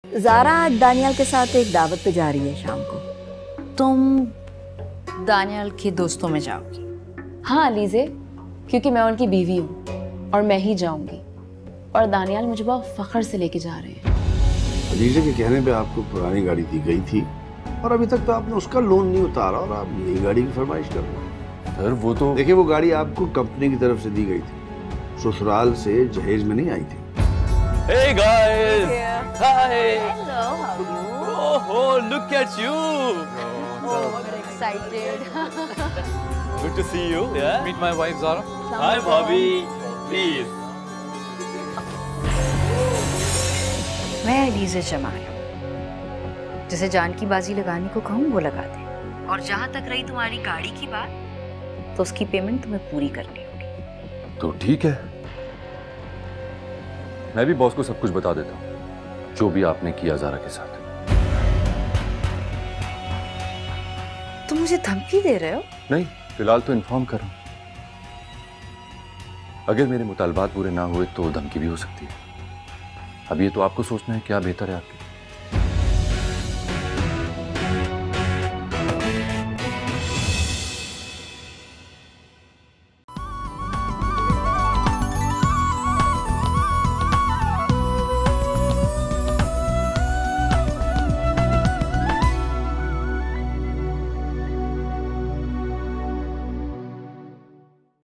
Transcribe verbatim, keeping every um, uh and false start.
ज़ारा आज दानियाल के साथ एक दावत पे जा रही है शाम को। तुम दानियाल के दोस्तों में जाओगी? हाँ अलीज़े, क्योंकि मैं उनकी बीवी हूँ और मैं ही जाऊंगी। और दानियाल मुझे बहुत फख्र से लेके जा रहे हैं। अलीज़े के कहने पे आपको पुरानी गाड़ी दी गई थी और अभी तक तो आपने उसका लोन नहीं उतारा और आप नई गाड़ी की फरमाइश कर रहे हैं। सर वो तो देखिए, वो गाड़ी आपको कंपनी की तरफ से दी गई थी, ससुराल से जहेज में नहीं आई थी। Hey guys! Hi! Hello, how are you? Oh, look at you! Oh, we're excited. Good to see you. Yeah. Meet my wife Zara. Hi, Bobby. Please. मैं अलीज़े जमाल हूँ। जिसे जान की बाजी लगाने को कहूँ वो लगा दे। और जहाँ तक रही तुम्हारी गाड़ी की बात, तो उसकी पेमेंट तुम्हें पूरी करनी होगी। तो ठीक है, मैं भी बॉस को सब कुछ बता देता हूँ जो भी आपने किया ज़ारा के साथ। तुम मुझे धमकी दे रहे हो? नहीं, फिलहाल तो इन्फॉर्म कर रहा हूँ। अगर मेरे मुतालबात पूरे ना हुए तो धमकी भी हो सकती है। अब ये तो आपको सोचना है क्या बेहतर है आपके।